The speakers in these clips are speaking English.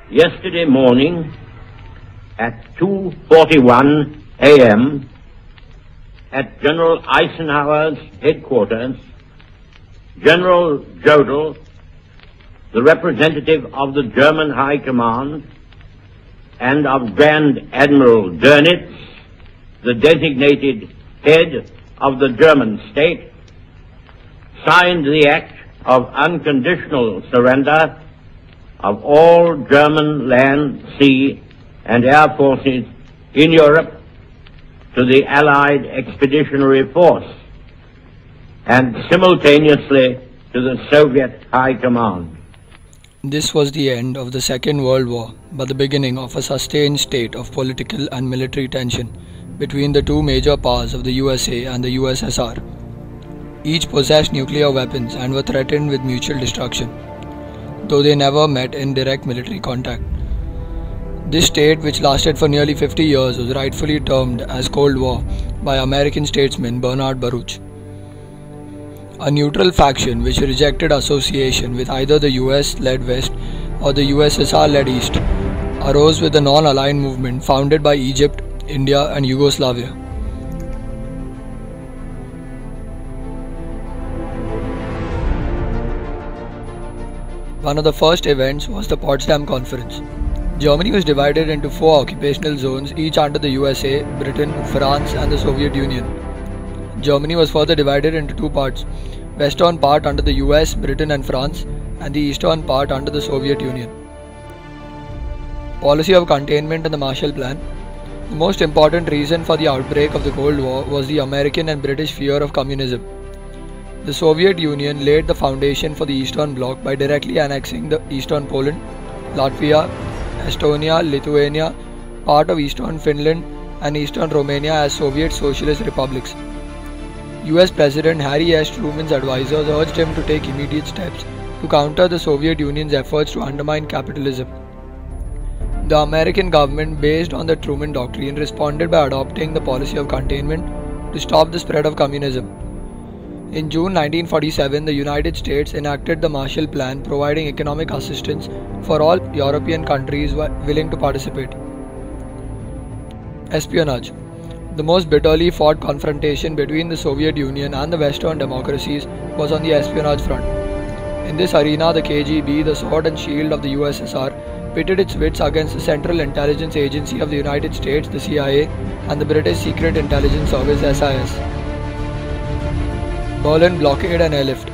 Yesterday morning at 2:41 a.m. at General Eisenhower's headquarters, General Jodl, the representative of the German High Command, and of Grand Admiral Dönitz, the designated head of the German state, signed the act of unconditional surrender of all German land, sea, and air forces in Europe to the Allied Expeditionary Force and simultaneously to the Soviet High Command. This was the end of the Second World War, but the beginning of a sustained state of political and military tension between the two major powers of the USA and the USSR. Each possessed nuclear weapons and were threatened with mutual destruction, though they never met in direct military contact. This state, which lasted for nearly 50 years, was rightfully termed as Cold War by American statesman Bernard Baruch. A neutral faction which rejected association with either the US-led West or the USSR-led East arose with the non-aligned movement founded by Egypt, India and Yugoslavia. One of the first events was the Potsdam Conference. Germany was divided into 4 occupational zones, each under the USA, Britain, France and the Soviet Union. Germany was further divided into 2 parts, western part under the US, Britain and France, and the eastern part under the Soviet Union. Policy of containment and the Marshall Plan. The most important reason for the outbreak of the Cold War was the American and British fear of communism. The Soviet Union laid the foundation for the Eastern Bloc by directly annexing the Eastern Poland, Latvia, Estonia, Lithuania, part of Eastern Finland and Eastern Romania as Soviet Socialist republics. US President Harry S. Truman's advisors urged him to take immediate steps to counter the Soviet Union's efforts to undermine capitalism. The American government, based on the Truman Doctrine, responded by adopting the policy of containment to stop the spread of communism. In June 1947, the United States enacted the Marshall Plan, providing economic assistance for all European countries willing to participate. Espionage. The most bitterly fought confrontation between the Soviet Union and the Western democracies was on the espionage front. In this arena, the KGB, the sword and shield of the USSR, pitted its wits against the Central Intelligence Agency of the United States, the CIA, and the British Secret Intelligence Service, SIS. Berlin blockade and airlift.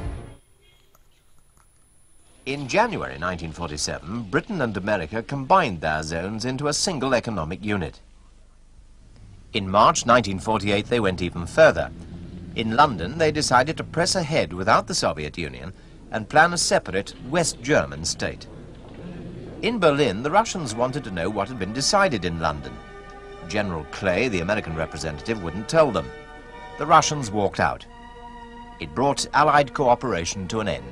In January 1947, Britain and America combined their zones into a single economic unit. In March 1948, they went even further. In London, they decided to press ahead without the Soviet Union and plan a separate West German state. In Berlin, the Russians wanted to know what had been decided in London. General Clay, the American representative, wouldn't tell them. The Russians walked out. It brought Allied cooperation to an end.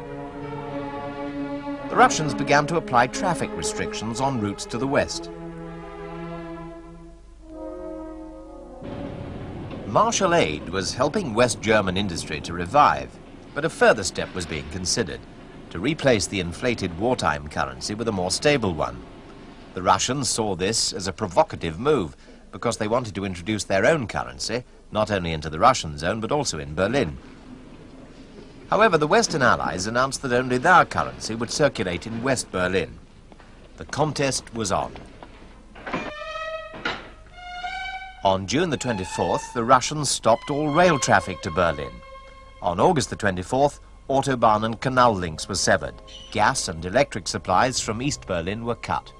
The Russians began to apply traffic restrictions on routes to the west. Marshall aid was helping West German industry to revive, but a further step was being considered, to replace the inflated wartime currency with a more stable one. The Russians saw this as a provocative move, because they wanted to introduce their own currency, not only into the Russian zone, but also in Berlin. However, the Western Allies announced that only their currency would circulate in West Berlin. The contest was on. On June the 24th, the Russians stopped all rail traffic to Berlin. On August the 24th, Autobahn and canal links were severed. Gas and electric supplies from East Berlin were cut.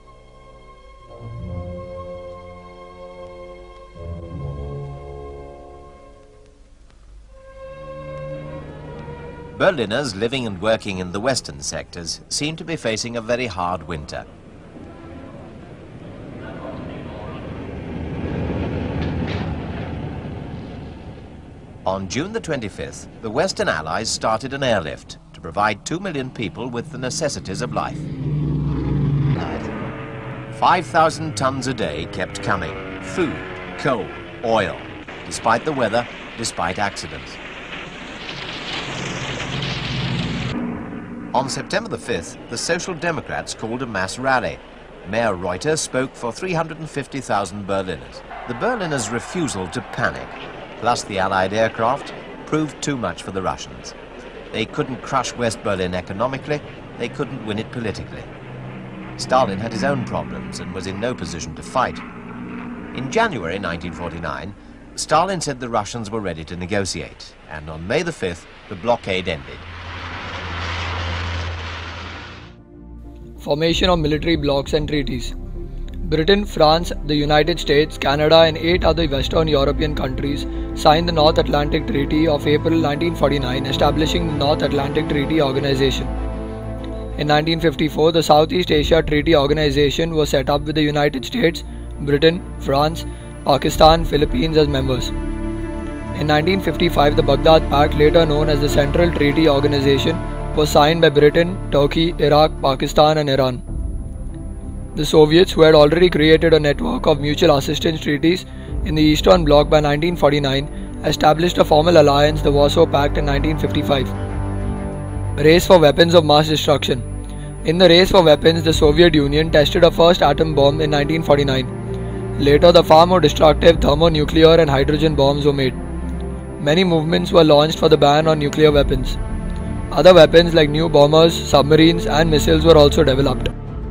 Berliners living and working in the western sectors seemed to be facing a very hard winter. On June the 25th, the Western Allies started an airlift to provide 2 million people with the necessities of life. 5,000 tons a day kept coming. Food, coal, oil, despite the weather, despite accidents. On September the 5th, the Social Democrats called a mass rally. Mayor Reuter spoke for 350,000 Berliners. The Berliners' refusal to panic, plus the Allied aircraft, proved too much for the Russians. They couldn't crush West Berlin economically, they couldn't win it politically. Stalin had his own problems and was in no position to fight. In January 1949, Stalin said the Russians were ready to negotiate, and on May the 5th, the blockade ended. Formation of military blocs and treaties. Britain, France, the United States, Canada and 8 other Western European countries signed the North Atlantic Treaty of April 1949, establishing the North Atlantic Treaty Organization. In 1954, the Southeast Asia Treaty Organization was set up with the United States, Britain, France, Pakistan, Philippines as members. In 1955, the Baghdad Pact, later known as the Central Treaty Organization, was signed by Britain, Turkey, Iraq, Pakistan and Iran. The Soviets, who had already created a network of mutual assistance treaties in the Eastern Bloc by 1949, established a formal alliance, the Warsaw Pact, in 1955. Race for weapons of mass destruction. In the race for weapons, the Soviet Union tested a first atom bomb in 1949. Later, the far more destructive thermonuclear and hydrogen bombs were made. Many movements were launched for the ban on nuclear weapons. Other weapons like new bombers, submarines and missiles were also developed.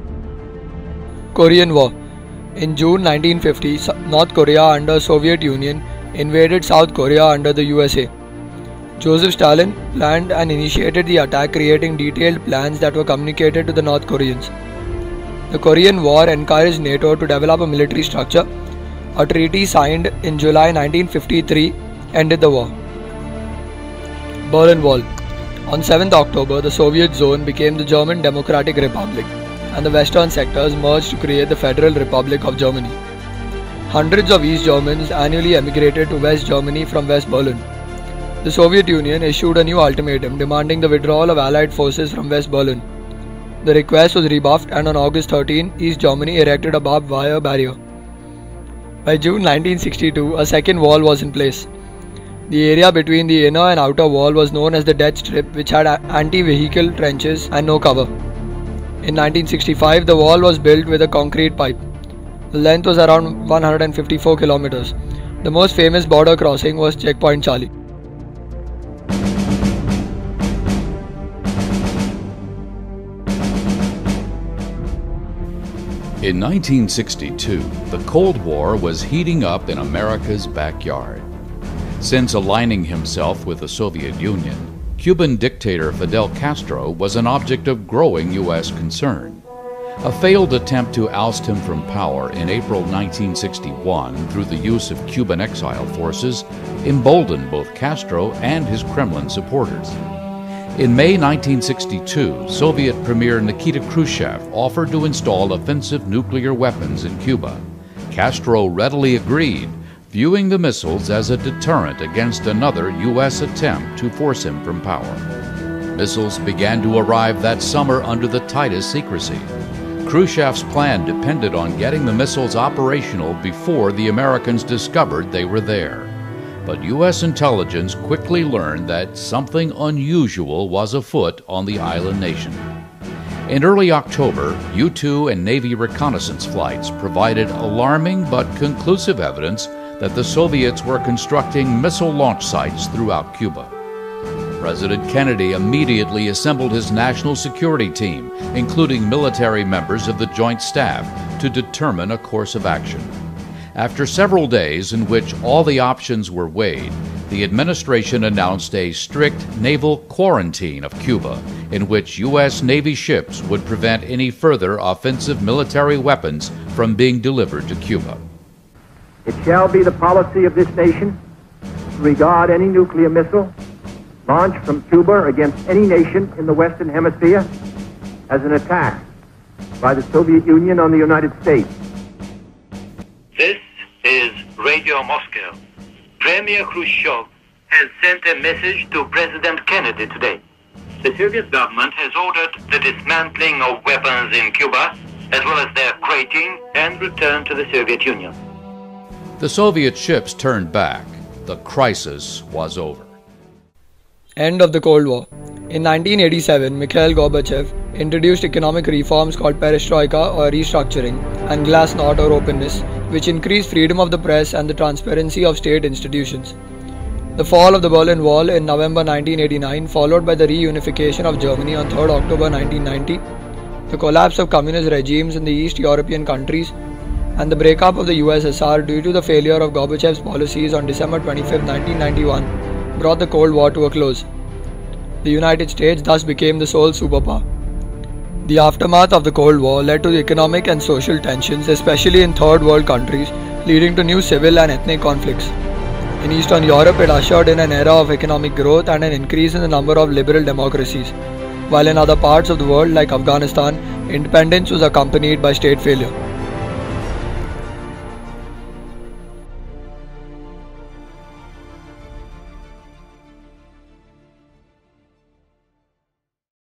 Korean War. In June 1950, North Korea under Soviet Union invaded South Korea under the USA. Joseph Stalin planned and initiated the attack, creating detailed plans that were communicated to the North Koreans. The Korean War encouraged NATO to develop a military structure. A treaty signed in July 1953 ended the war. Berlin Wall. On 7th October, the Soviet zone became the German Democratic Republic, and the western sectors merged to create the Federal Republic of Germany. Hundreds of East Germans annually emigrated to West Germany from West Berlin. The Soviet Union issued a new ultimatum demanding the withdrawal of Allied forces from West Berlin. The request was rebuffed, and on August 13, East Germany erected a barbed wire barrier. By June 1962, a second wall was in place. The area between the inner and outer wall was known as the Death Strip, which had anti-vehicle trenches and no cover. In 1965, the wall was built with a concrete pipe. The length was around 154 kilometers. The most famous border crossing was Checkpoint Charlie. In 1962, the Cold War was heating up in America's backyard. Since aligning himself with the Soviet Union, Cuban dictator Fidel Castro was an object of growing U.S. concern. A failed attempt to oust him from power in April 1961 through the use of Cuban exile forces emboldened both Castro and his Kremlin supporters. In May 1962, Soviet Premier Nikita Khrushchev offered to install offensive nuclear weapons in Cuba. Castro readily agreed, viewing the missiles as a deterrent against another U.S. attempt to force him from power. Missiles began to arrive that summer under the tightest secrecy. Khrushchev's plan depended on getting the missiles operational before the Americans discovered they were there. But U.S. intelligence quickly learned that something unusual was afoot on the island nation. In early October, U-2 and Navy reconnaissance flights provided alarming but conclusive evidence that the Soviets were constructing missile launch sites throughout Cuba. President Kennedy immediately assembled his national security team, including military members of the Joint Staff, to determine a course of action. After several days in which all the options were weighed, the administration announced a strict naval quarantine of Cuba, in which U.S. Navy ships would prevent any further offensive military weapons from being delivered to Cuba. It shall be the policy of this nation to regard any nuclear missile launched from Cuba against any nation in the Western Hemisphere as an attack by the Soviet Union on the United States. This is Radio Moscow. Premier Khrushchev has sent a message to President Kennedy today. The Soviet government has ordered the dismantling of weapons in Cuba, as well as their crating and return to the Soviet Union. The Soviet ships turned back. The crisis was over. End of the Cold War. In 1987, Mikhail Gorbachev introduced economic reforms called perestroika or restructuring and glasnost or openness, which increased freedom of the press and the transparency of state institutions. The fall of the Berlin Wall in November 1989, followed by the reunification of Germany on 3rd October 1990, the collapse of communist regimes in the East European countries, and the breakup of the USSR due to the failure of Gorbachev's policies on December 25, 1991, brought the Cold War to a close. The United States thus became the sole superpower. The aftermath of the Cold War led to the economic and social tensions, especially in third world countries, leading to new civil and ethnic conflicts. In Eastern Europe, it ushered in an era of economic growth and an increase in the number of liberal democracies, while in other parts of the world like Afghanistan, independence was accompanied by state failure.